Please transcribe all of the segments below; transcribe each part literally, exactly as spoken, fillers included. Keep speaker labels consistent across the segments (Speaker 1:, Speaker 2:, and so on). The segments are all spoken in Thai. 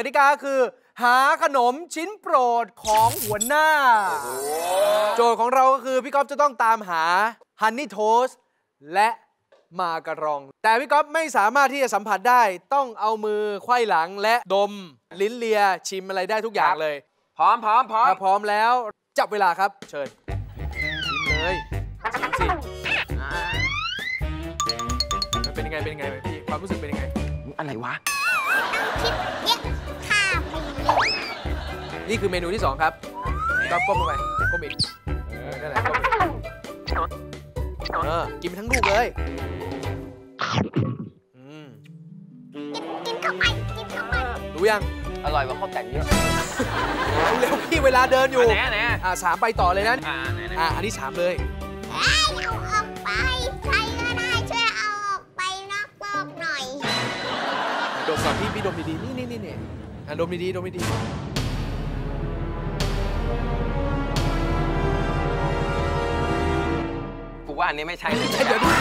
Speaker 1: ติกาคือหาขนมชิ้นโปรดของหัวหน้าโจทย์ของเราก็คือพี่ก๊อฟจะต้องตามหาฮันนี่โทสต์และมาการองแต่พี่ก๊อฟไม่สามารถที่จะสัมผัสได้ต้องเอามือไขว้หลังและดมลิ้นเลียชิมอะไรได้ทุกอย่างเลย
Speaker 2: พร้อมพร้อมพร้อม
Speaker 1: ถ้าพร้อมแล้วจับเวลาครับเชิญชิมเลยชิมสิมันเป็นยังไงเป็นยังไงพี่ความรู้สึกเป็นยังไง
Speaker 2: อะไรวะ
Speaker 1: นี่คือเมนูที่สองครับก็ก้มลงไปก้มอีกเออนั่นแหละก้มเออกินทั้งลูกเลยอืม
Speaker 3: กินเข้าไปกินเข้าไป
Speaker 1: รู้ยัง
Speaker 2: อร่อยกว่าข้าวแต่งเยอะ
Speaker 1: เร็วพี่เวลาเดินอยู่
Speaker 2: ไหนไหน
Speaker 1: อ่าสามไปต่อเลยนะ
Speaker 2: อ่าไหน
Speaker 1: อ่าอันนี้สามเลย
Speaker 3: เอาออกไปใครก็ได้ช่วยเอาออกไปนอกโลกหน่อย
Speaker 1: ดมก่อนพี่พี่ดมดีๆนี่นี่นี่นี่อ่ะดมดีๆดมดีๆ
Speaker 2: กูว่าอันนี้ไม่ใช่เลย
Speaker 1: เดี๋ยวดู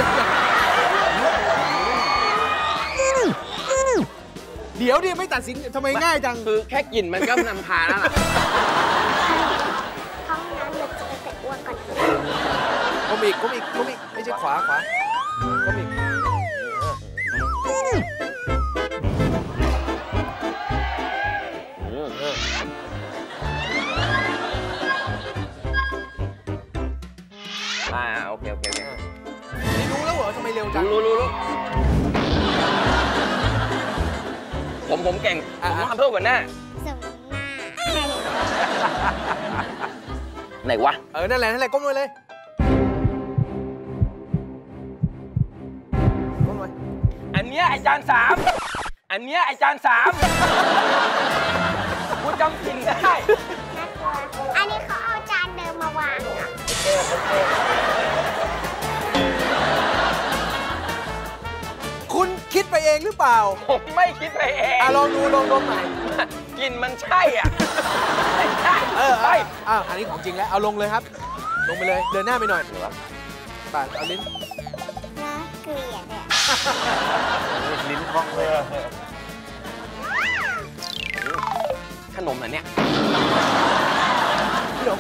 Speaker 1: เดี๋ยวดิไม่ตัดสินทำไมง่ายจัง
Speaker 2: คือแค่กลิ่นมันก็นำพาแล้วล่ะ
Speaker 3: ห้องน้ำเราจะไปอ้วกก่อน
Speaker 1: ก้มอีกก้มอีกก้มอีกไม่ใช่ขวาขวาก้มอีก
Speaker 2: อ่าโอเคโอเคโอเค
Speaker 1: นี่รู้แล้วเหรอทำไมเร็วจัง
Speaker 2: รู้รู้รู้ผมผมเก่งผมทำเพื่อหัวหน้า
Speaker 3: สมหน้า
Speaker 2: ไหนวะ
Speaker 1: เออนั่นแหละนั่นแหละก้มลงเลยก้มลง
Speaker 2: อันเนี้ยไอจานสามอันเนี้ยไอจานสามกูจำกลิ่นได้
Speaker 3: น่ากลัวอันนี้เขาเอาจานเดิมมาวางอ่ะ
Speaker 1: คุณคิดไปเองหรือเปล่า
Speaker 2: ผมไม่คิดไปเอง
Speaker 1: อ่ะลองดูลองดมใหม่
Speaker 2: กลิ่นมันใช่อ่ะใช่
Speaker 1: เออใช่อ้าวอันนี้ของจริงแล้วเอาลงเลยครับลงไปเลยเดินหน้าไปหน่อยปาดเอาลิ้น
Speaker 3: น่าเกลียดเนี่ย
Speaker 2: ลิ้นคล่องเลยขนมเหรอเนี่ย
Speaker 1: ขนม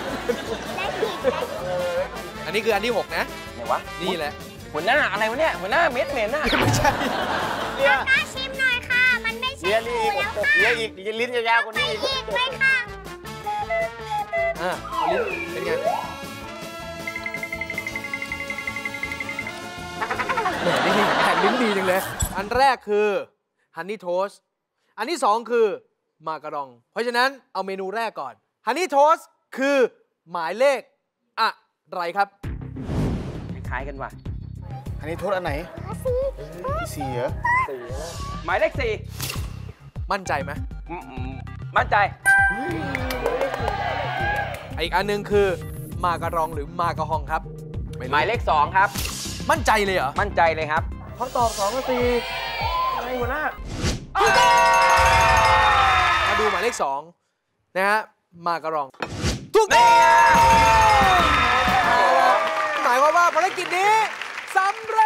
Speaker 1: อันนี้คืออันที่หกนะ
Speaker 2: ไหนวะ
Speaker 1: นี่แหละ
Speaker 2: หัวหน้าอะไรวะเนี่ยหัวหน้าเม็ดเหม็นน่ะ
Speaker 1: ไม่ใช่
Speaker 3: เลียชิมหน่อยค่ะมันไม่ใช่ปูแล้วค่ะ
Speaker 2: เลียอีกลิ้นยาวๆกว่านี้
Speaker 3: อีกเลยค่ะ
Speaker 1: อ่ะเอาลิ้นเป็นไงแหมนี่แข่งลิ้นดีจังเลยอันแรกคือฮันนี่โทสต์อันที่สองคือมาการองเพราะฉะนั้นเอาเมนูแรกก่อนฮันนี่โทสต์คือหมายเลขอะไรครับ
Speaker 2: คล้ายกันว่ะ
Speaker 4: อันนี้โทษอันไหนสี่สี่เหรอ
Speaker 2: หมายเลขสี่
Speaker 1: มั่นใจไหม
Speaker 2: มั่นใจ
Speaker 1: อีกอันนึงคือมาการองหรือมาการองครับ
Speaker 2: หมายเลขสองครับ
Speaker 1: มั่นใจเลยเหรอ
Speaker 2: มั่นใจเลยครับ
Speaker 4: คำตอบสองกับสี่อะไรหัวหน้า
Speaker 1: มาดูหมายเลขสองนะฮะมาการองถูกต้องหมายความว่าภารกิจนี้สำเร็